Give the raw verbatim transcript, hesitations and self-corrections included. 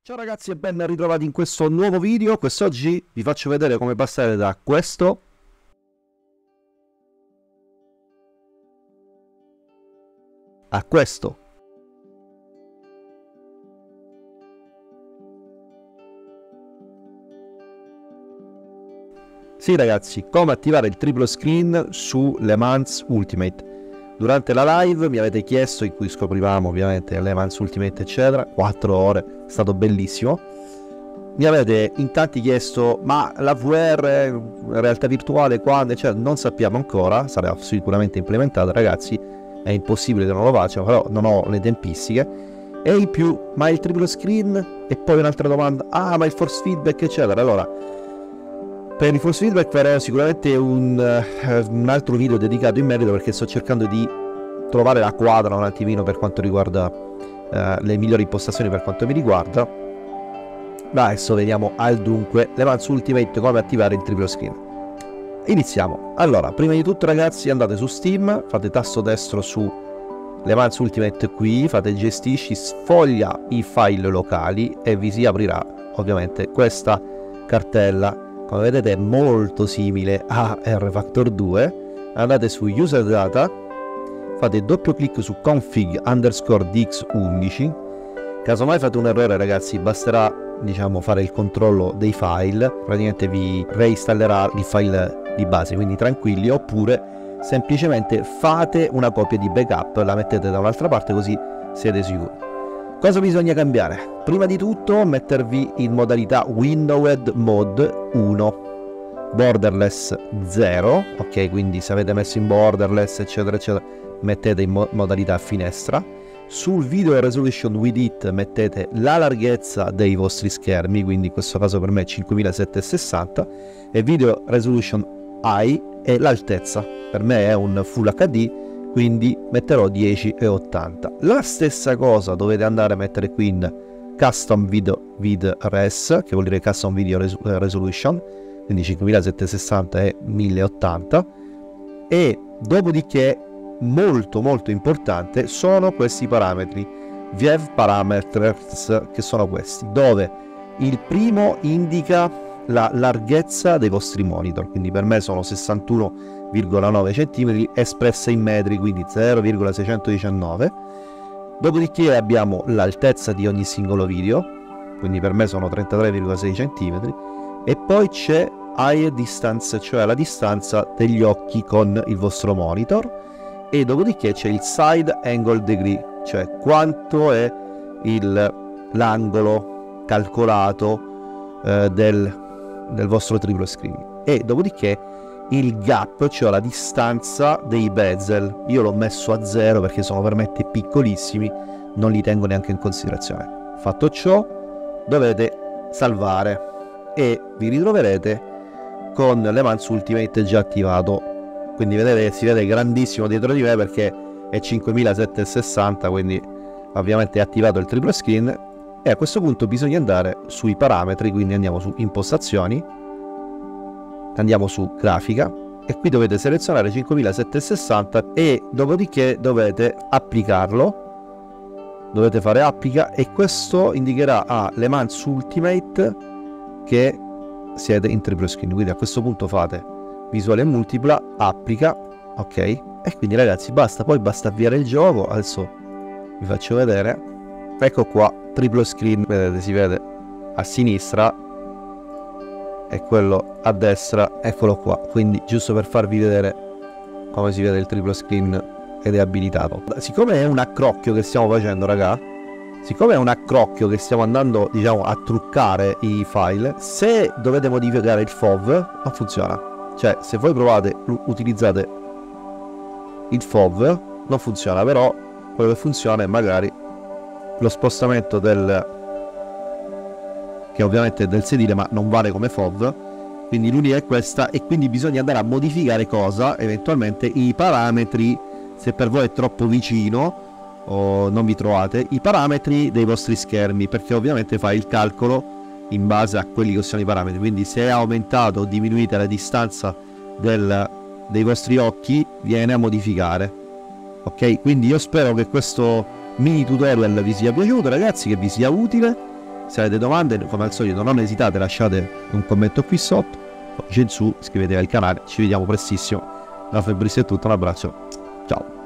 Ciao ragazzi e ben ritrovati in questo nuovo video. Quest'oggi vi faccio vedere come passare da questo a questo. Sì ragazzi, come attivare il triplo screen su Le Mans Ultimate. Durante la live mi avete chiesto, in cui scoprivamo ovviamente Le Mans Ultimate eccetera, quattro ore, è stato bellissimo. Mi avete in tanti chiesto, ma la V R, realtà virtuale, quando, eccetera, non sappiamo ancora, sarà sicuramente implementata ragazzi, è impossibile che non lo faccia, però non ho le tempistiche. E in più, ma il triplo screen? E poi un'altra domanda, ah ma il force feedback eccetera. Allora, per il force feedback farò sicuramente un, uh, un altro video dedicato in merito, perché sto cercando di trovare la quadra un attimino per quanto riguarda uh, le migliori impostazioni per quanto mi riguarda. Ma adesso vediamo al dunque Le Mans Ultimate, come attivare il triplo screen. Iniziamo. Allora, prima di tutto ragazzi andate su Steam, fate tasto destro su Le Mans Ultimate qui, fate gestisci, sfoglia i file locali e vi si aprirà ovviamente questa cartella. Come vedete è molto simile a R-Factor due. Andate su User Data, fate doppio clic su config underscore D X undici. Casomai fate un errore ragazzi, basterà diciamo fare il controllo dei file, praticamente vi reinstallerà il file di base, quindi tranquilli, oppure semplicemente fate una copia di backup, la mettete da un'altra parte così siete sicuri. Cosa bisogna cambiare? Prima di tutto mettervi in modalità Windowed Mode uno, Borderless zero, ok, quindi se avete messo in Borderless eccetera eccetera mettete in mo modalità finestra. Sul Video Resolution with It mettete la larghezza dei vostri schermi, quindi in questo caso per me è cinquemilasettecentosessanta, e Video Resolution High è l'altezza, per me è un Full H D, quindi metterò dieci e ottanta. La stessa cosa dovete andare a mettere qui in Custom Video Vid Res, che vuol dire Custom Video Res Resolution, quindi cinquemilasettecentosessanta e mille ottanta, e dopodiché molto molto importante sono questi parametri View Parameters, che sono questi, dove il primo indica la larghezza dei vostri monitor, quindi per me sono sessantuno virgola nove centimetri espressa in metri, quindi zero virgola seicentodiciannove. Dopodiché abbiamo l'altezza di ogni singolo video, quindi per me sono trentatré virgola sei centimetri, e poi c'è Eye Distance, cioè la distanza degli occhi con il vostro monitor, e dopodiché c'è il Side Angle Degree, cioè quanto è l'angolo calcolato eh, del, del vostro triplo screen, e dopodiché il gap, cioè la distanza dei bezel. Io l'ho messo a zero perché sono veramente piccolissimi, non li tengo neanche in considerazione. Fatto ciò dovete salvare e vi ritroverete con Le Mans Ultimate già attivato. Quindi vedete, si vede grandissimo dietro di me perché è cinquemilasettecentosessanta, quindi ovviamente è attivato il triplo screen. E a questo punto bisogna andare sui parametri, quindi andiamo su impostazioni, andiamo su grafica e qui dovete selezionare cinquemilasettecentosessanta e dopodiché dovete applicarlo, dovete fare applica, e questo indicherà a Le Mans Ultimate che siete in triplo screen. Quindi a questo punto fate visuale multipla, applica, ok, e quindi ragazzi basta, poi basta avviare il gioco. Adesso vi faccio vedere, ecco qua, triplo screen, vedete, si vede a sinistra e quello a destra, eccolo qua. Quindi giusto per farvi vedere come si vede il triplo screen ed è abilitato. Siccome è un accrocchio che stiamo facendo raga, siccome è un accrocchio che stiamo andando diciamo a truccare i file, se dovete modificare il F O V non funziona. Cioè se voi provate, utilizzate il F O V non funziona, però quello che funziona è magari lo spostamento del, che ovviamente è del sedile ma non vale come F O V, quindi l'unica è questa, e quindi bisogna andare a modificare cosa? Eventualmente i parametri, se per voi è troppo vicino o non vi trovate, i parametri dei vostri schermi, perché ovviamente fa il calcolo in base a quelli che sono i parametri, quindi se è aumentato o diminuita la distanza del, dei vostri occhi viene a modificare, ok? Quindi io spero che questo mini tutorial vi sia piaciuto ragazzi, che vi sia utile. Se avete domande, come al solito, non esitate, lasciate un commento qui sotto, poi su, iscrivetevi al canale, ci vediamo prestissimo. Da Fabrizio è tutto, un abbraccio, ciao.